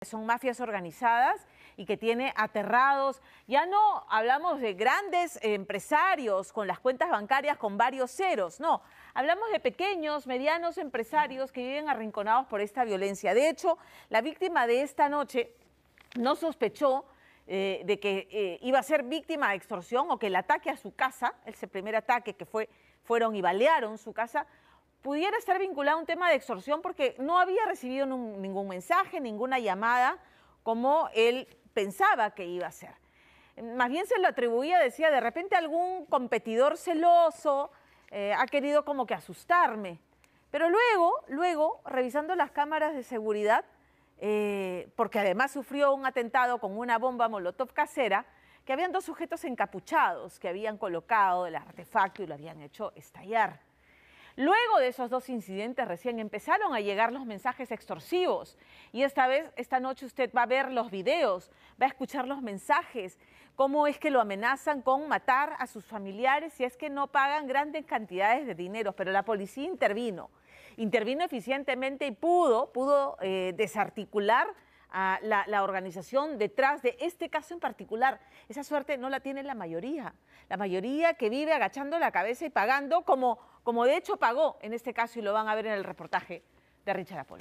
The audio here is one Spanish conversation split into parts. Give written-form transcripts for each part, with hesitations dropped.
son mafias organizadas y que tiene aterrados. Ya no hablamos de grandes empresarios con las cuentas bancarias con varios ceros, no. Hablamos de pequeños, medianos empresarios que viven arrinconados por esta violencia. De hecho, la víctima de esta noche no sospechó de que iba a ser víctima de extorsión o que el ataque a su casa, ese primer ataque que fueron y balearon su casa, pudiera estar vinculado a un tema de extorsión porque no había recibido ningún mensaje, ninguna llamada como él pensaba que iba a ser. Más bien se lo atribuía, decía, de repente algún competidor celoso ha querido como que asustarme. Pero luego, revisando las cámaras de seguridad, porque además sufrió un atentado con una bomba molotov casera, que habían dos sujetos encapuchados que habían colocado el artefacto y lo habían hecho estallar. Luego de esos dos incidentes recién empezaron a llegar los mensajes extorsivos y esta noche usted va a ver los videos, va a escuchar los mensajes, cómo es que lo amenazan con matar a sus familiares si es que no pagan grandes cantidades de dinero, pero la policía intervino eficientemente y pudo desarticular a la organización detrás de este caso en particular. Esa suerte no la tiene la mayoría que vive agachando la cabeza y pagando como de hecho pagó en este caso y lo van a ver en el reportaje de Richard Apolo.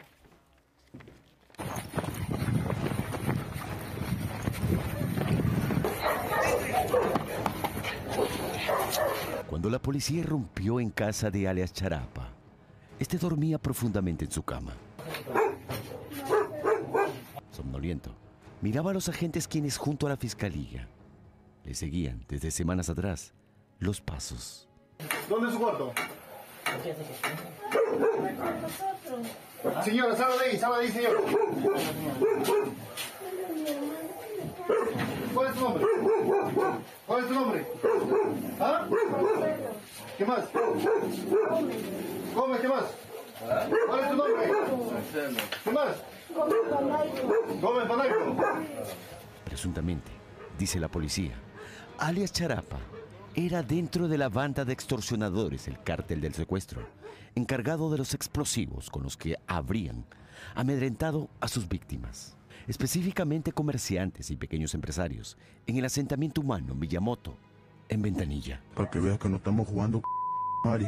Cuando la policía irrumpió en casa de alias Charapa, este dormía profundamente en su cama. Somnoliento, miraba a los agentes quienes junto a la fiscalía le seguían desde semanas atrás los pasos. ¿Dónde es su cuarto? Señora, salga de ahí, señora. ¿Cuál es tu nombre? ¿Cuál es tu nombre? ¿Ah? ¿Qué más? Come, ¿qué más? ¿Cuál es tu nombre? ¿Qué más? Come Panayco. Presuntamente, dice la policía, alias Charapa era dentro de la banda de extorsionadores, el cártel del secuestro, encargado de los explosivos con los que habrían amedrentado a sus víctimas, específicamente comerciantes y pequeños empresarios, en el asentamiento humano Villamoto, en Ventanilla. Para que veas que no estamos jugando Mari.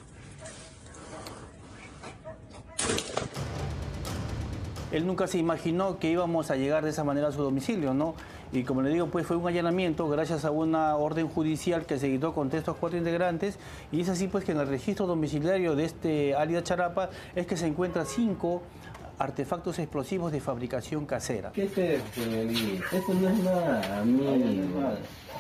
Él nunca se imaginó que íbamos a llegar de esa manera a su domicilio, ¿no? Y como le digo, pues fue un allanamiento gracias a una orden judicial que se dictó contra estos 4 integrantes y es así pues que en el registro domiciliario de este alias Charapa es que se encuentran 5 artefactos explosivos de fabricación casera. ¿Qué es esto, Miguel? Esto no es nada, amigo.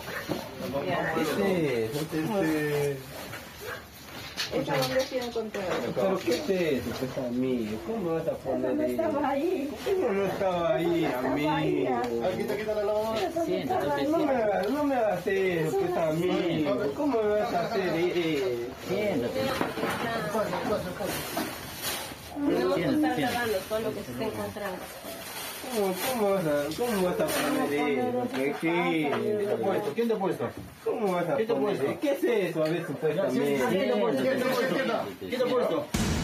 ¿Qué es eso? ¿Esa dónde se encontrado? ¿Pero qué es eso, pues, amigo? ¿Cómo vas a poner no estaba ahí? ¿Cómo no estaba ahí, amigo? Quita la lavadora. No me hagas eso, pues, amigo. ¿Cómo me vas a hacer eso? Siéntate. No vamos a estar grabando todo lo que se está encontrando. ¿Cómo vas a poner eso? ¿Quién te ha puesto? ¿Cómo vas a poner eso? ¿Qué es eso? A ver, supuestamente. ¿Quién te ha puesto?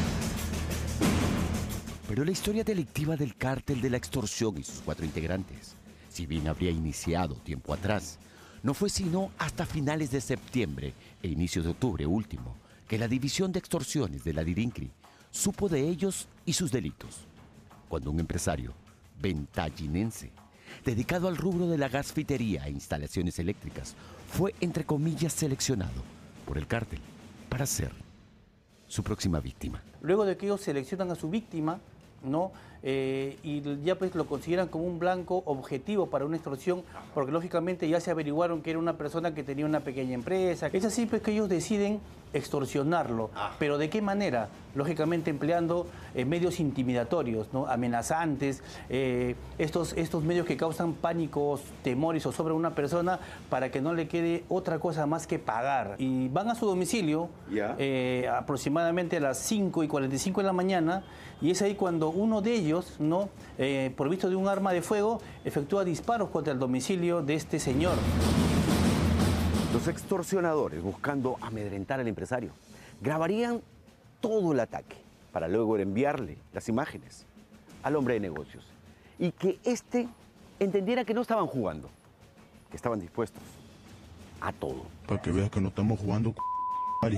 Pero la historia delictiva del cártel de la extorsión y sus 4 integrantes, si bien habría iniciado tiempo atrás, no fue sino hasta finales de septiembre e inicios de octubre último que la División de Extorsiones de la DIRINCRI supo de ellos y sus delitos. Cuando un empresario ventallinense, dedicado al rubro de la gasfitería e instalaciones eléctricas, fue, entre comillas, seleccionado por el cártel para ser su próxima víctima. Luego de que ellos seleccionan a su víctima, ¿no? Y ya pues lo consideran como un blanco objetivo para una extorsión, porque lógicamente ya se averiguaron que era una persona que tenía una pequeña empresa. Es así pues que ellos deciden extorsionarlo. ¿Pero de qué manera? Lógicamente empleando medios intimidatorios, ¿no? Amenazantes, estos medios que causan pánicos, temores o sobre una persona para que no le quede otra cosa más que pagar. Y van a su domicilio aproximadamente a las 5:45 de la mañana y es ahí cuando uno de ellos, ¿no? Provisto de un arma de fuego, efectúa disparos contra el domicilio de este señor. Los extorsionadores, buscando amedrentar al empresario, grabarían todo el ataque para luego enviarle las imágenes al hombre de negocios. y que éste entendiera que no estaban jugando, que estaban dispuestos a todo. Para que veas que no estamos jugando Mari.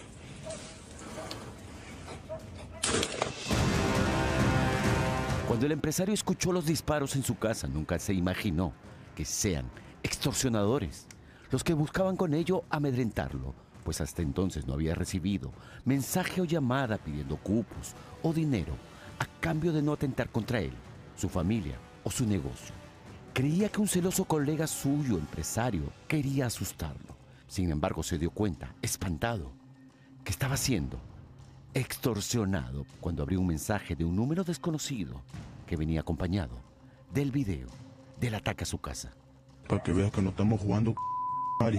Cuando el empresario escuchó los disparos en su casa, nunca se imaginó que sean extorsionadores los que buscaban con ello amedrentarlo, pues hasta entonces no había recibido mensaje o llamada pidiendo cupos o dinero a cambio de no atentar contra él, su familia o su negocio. Creía que un celoso colega suyo, empresario, quería asustarlo. Sin embargo, se dio cuenta, espantado, que estaba siendo extorsionado cuando abrió un mensaje de un número desconocido que venía acompañado del video del ataque a su casa. Para que veas que no estamos jugando Mari.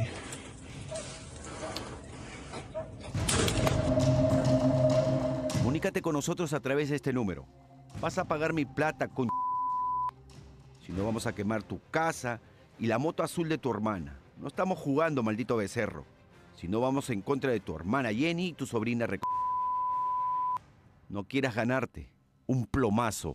Comunícate con nosotros a través de este número. Vas a pagar mi plata con... Si no, vamos a quemar tu casa y la moto azul de tu hermana. No estamos jugando, maldito becerro. Si no, vamos en contra de tu hermana Jenny y tu sobrina No quieras ganarte un plomazo.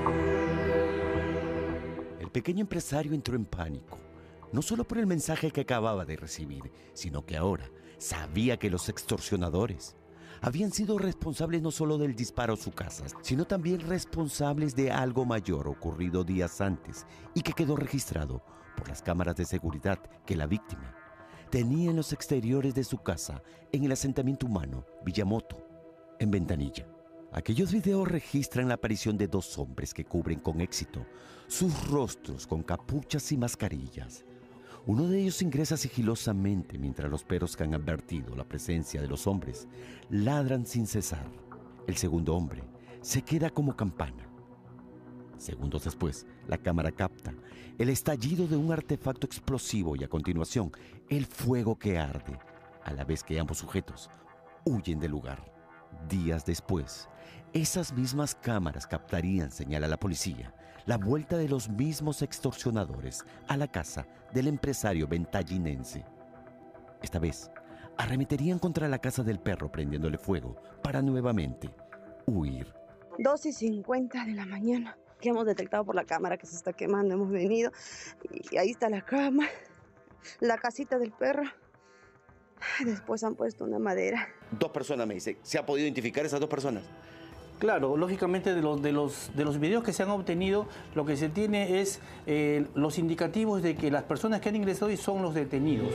El pequeño empresario entró en pánico, no solo por el mensaje que acababa de recibir, sino que ahora sabía que los extorsionadores habían sido responsables no solo del disparo a su casa, sino también responsables de algo mayor ocurrido días antes y que quedó registrado por las cámaras de seguridad que la víctima tenía en los exteriores de su casa en el asentamiento humano Villamoto, en Ventanilla. Aquellos videos registran la aparición de dos hombres que cubren con éxito sus rostros con capuchas y mascarillas. Uno de ellos ingresa sigilosamente mientras los perros que han advertido la presencia de los hombres ladran sin cesar. El segundo hombre se queda como campana. Segundos después, la cámara capta el estallido de un artefacto explosivo y a continuación el fuego que arde, a la vez que ambos sujetos huyen del lugar. Días después, esas mismas cámaras captarían, señala la policía, la vuelta de los mismos extorsionadores a la casa del empresario ventallinense. Esta vez, arremeterían contra la casa del perro prendiéndole fuego para nuevamente huir. 2:50 de la mañana, que hemos detectado por la cámara que se está quemando. Hemos venido y ahí está la cama, la casita del perro. Después han puesto una madera. Dos personas, me dice. ¿Se ha podido identificar esas dos personas? Claro, lógicamente de los videos que se han obtenido, lo que se tiene es los indicativos de que las personas que han ingresado hoy son los detenidos.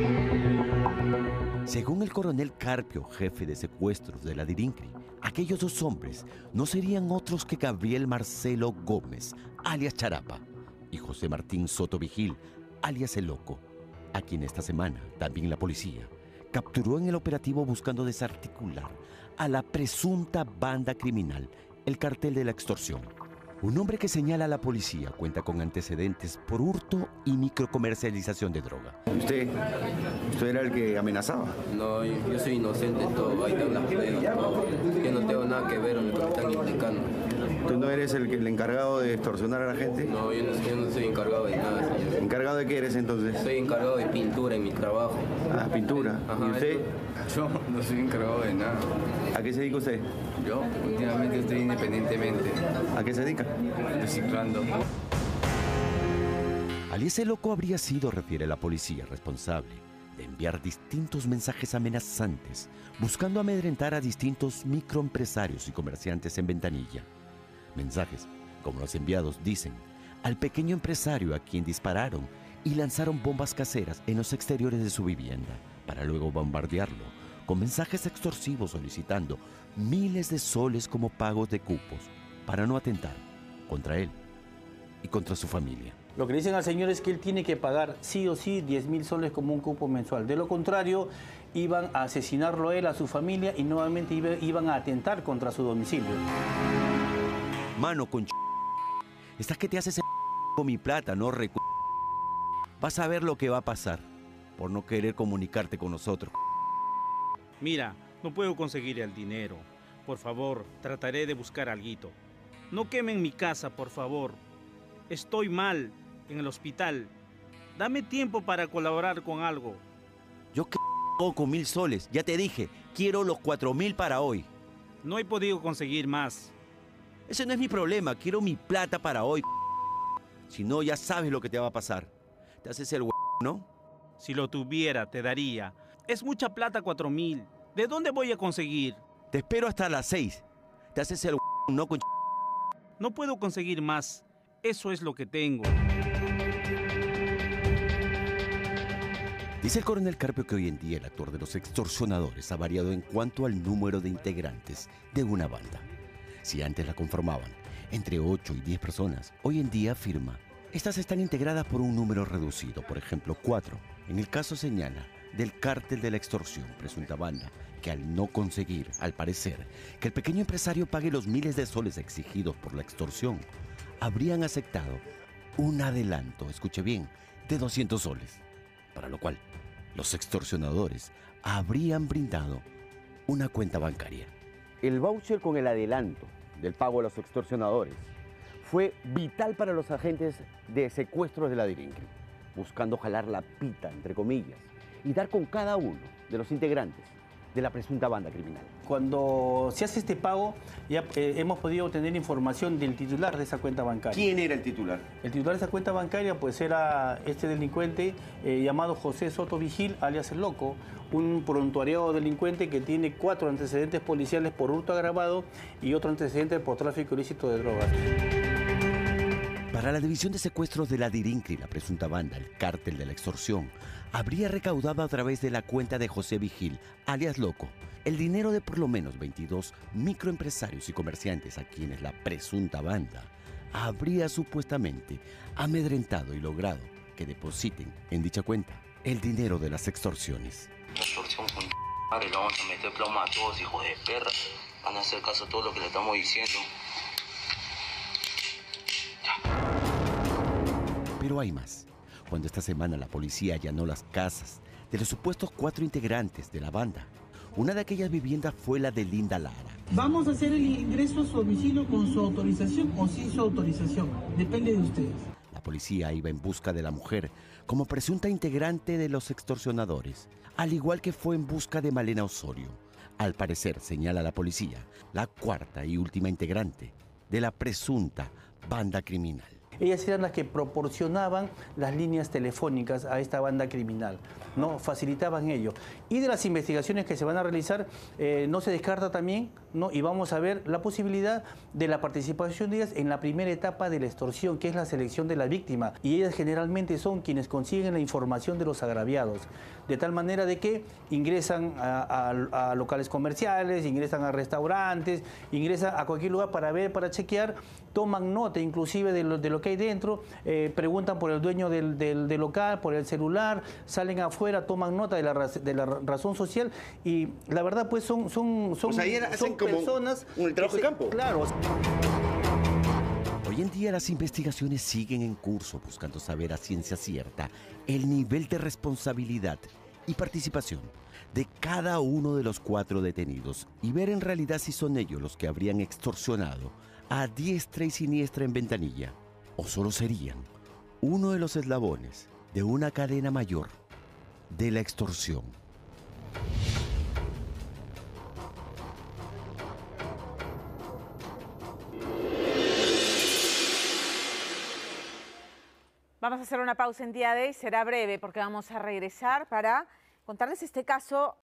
Según el coronel Carpio, jefe de secuestros de la DIRINCRI, aquellos dos hombres no serían otros que Gabriel Marcelo Gómez, alias Charapa, y José Martín Soto Vigil, alias El Loco, a quien esta semana también la policía capturó en el operativo buscando desarticular a la presunta banda criminal, el cartel de la extorsión. Un hombre que señala a la policía cuenta con antecedentes por hurto y microcomercialización de droga. ¿Usted era el que amenazaba? No, yo soy inocente en todo, ahí te hablan feo. Yo no tengo nada que ver con lo que me están implicando. ¿Tú no eres el encargado de extorsionar a la gente? No, yo no soy encargado de nada, señor. ¿Encargado de qué eres entonces? Soy encargado de pintura en mi trabajo. Ah, pintura. Ajá, ¿Y usted? Yo no soy encargado de nada. ¿A qué se dedica usted? Yo últimamente estoy independientemente. ¿A qué se dedica? Reciclando. Alias El Loco habría sido, refiere la policía, responsable de enviar distintos mensajes amenazantes, buscando amedrentar a distintos microempresarios y comerciantes en Ventanilla. Mensajes, como los enviados dicen, al pequeño empresario a quien dispararon y lanzaron bombas caseras en los exteriores de su vivienda, para luego bombardearlo con mensajes extorsivos solicitando miles de soles como pagos de cupos para no atentar contra él y contra su familia. Lo que le dicen al señor es que él tiene que pagar sí o sí 10.000 soles como un cupo mensual. De lo contrario, iban a asesinarlo a él, a su familia, y nuevamente iban a atentar contra su domicilio. Mano con estás que te haces con mi plata, no recu... Vas a ver lo que va a pasar por no querer comunicarte con nosotros. Mira, no puedo conseguir el dinero. Por favor, trataré de buscar alguito. No quemen mi casa, por favor. Estoy mal en el hospital. Dame tiempo para colaborar con algo. Yo qué con 1.000 soles. Ya te dije, quiero los 4.000 para hoy. No he podido conseguir más. Ese no es mi problema, quiero mi plata para hoy. Si no, ya sabes lo que te va a pasar. Te haces el ¿no? Si lo tuviera, te daría. Es mucha plata, 4.000. ¿De dónde voy a conseguir? Te espero hasta las 6. Te haces el ¿no? Con No puedo conseguir más. Eso es lo que tengo. Dice el coronel Carpio que hoy en día el actor de los extorsionadores ha variado en cuanto al número de integrantes de una banda. Si antes la conformaban entre 8 y 10 personas, hoy en día afirma, estas están integradas por un número reducido, por ejemplo 4. En el caso señala del cártel de la extorsión, presunta banda, que al no conseguir, al parecer, que el pequeño empresario pague los miles de soles exigidos por la extorsión, habrían aceptado un adelanto, escuche bien, de 200 soles, para lo cual los extorsionadores habrían brindado una cuenta bancaria. El voucher con el adelanto del pago a los extorsionadores fue vital para los agentes de secuestros de la DIRINCRI, buscando jalar la pita, entre comillas, y dar con cada uno de los integrantes de la presunta banda criminal. Cuando se hace este pago, ya hemos podido obtener información del titular de esa cuenta bancaria. ¿Quién era el titular? El titular de esa cuenta bancaria pues era este delincuente llamado José Soto Vigil, alias El Loco, un prontuariado delincuente que tiene 4 antecedentes policiales por hurto agravado y otro antecedente por tráfico ilícito de drogas. Para la División de Secuestros de la DIRINCRI, la presunta banda, el cártel de la extorsión, habría recaudado a través de la cuenta de José Vigil, alias Loco, el dinero de por lo menos 22 microempresarios y comerciantes a quienes la presunta banda habría supuestamente amedrentado y logrado que depositen en dicha cuenta el dinero de las extorsiones. La extorsión con madre, le vamos a meter plomo a todos, hijos de perra. Van a hacer caso a todo lo que le estamos diciendo. Pero hay más. Cuando esta semana la policía allanó las casas de los supuestos 4 integrantes de la banda, una de aquellas viviendas fue la de Linda Lara. Vamos a hacer el ingreso a su domicilio con su autorización o sin su autorización. Depende de ustedes. La policía iba en busca de la mujer como presunta integrante de los extorsionadores, al igual que fue en busca de Malena Osorio. Al parecer, señala la policía, la 4ª y última integrante de la presunta banda criminal. Ellas eran las que proporcionaban las líneas telefónicas a esta banda criminal, ¿no? Facilitaban ello. Y de las investigaciones que se van a realizar, no se descarta también, ¿no? Y vamos a ver la posibilidad de la participación de ellas en la primera etapa de la extorsión, que es la selección de la víctima. Y ellas generalmente son quienes consiguen la información de los agraviados, de tal manera de que ingresan a locales comerciales, ingresan a restaurantes, ingresan a cualquier lugar para ver, para chequear, toman nota inclusive de lo que hay dentro, preguntan por el dueño del local, por el celular, salen afuera, toman nota de la razón social y la verdad pues son personas... un trabajo de campo. Claro. Hoy en día las investigaciones siguen en curso buscando saber a ciencia cierta el nivel de responsabilidad y participación de cada uno de los 4 detenidos y ver en realidad si son ellos los que habrían extorsionado a diestra y siniestra en Ventanilla o solo serían uno de los eslabones de una cadena mayor de la extorsión. Vamos a hacer una pausa en día de hoy, será breve porque vamos a regresar para contarles este caso